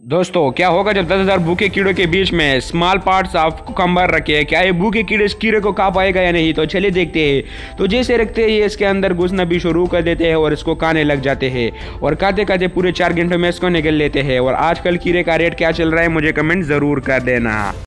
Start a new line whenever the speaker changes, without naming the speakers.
दोस्तों क्या होगा जब 10,000 भूखे कीड़ों के बीच में स्मॉल पार्ट्स ऑफ कुकम्बर रखे हैं, क्या ये भूखे कीड़े इस कीड़े को खा पाएगा या नहीं। तो चलिए देखते हैं। तो जैसे रखते हैं ये इसके अंदर घुसना भी शुरू कर देते हैं और इसको खाने लग जाते हैं और खाते खाते पूरे 4 घंटों में इसको निगल लेते हैं। और आजकल कीड़े का रेट क्या चल रहा है मुझे कमेंट ज़रूर कर देना।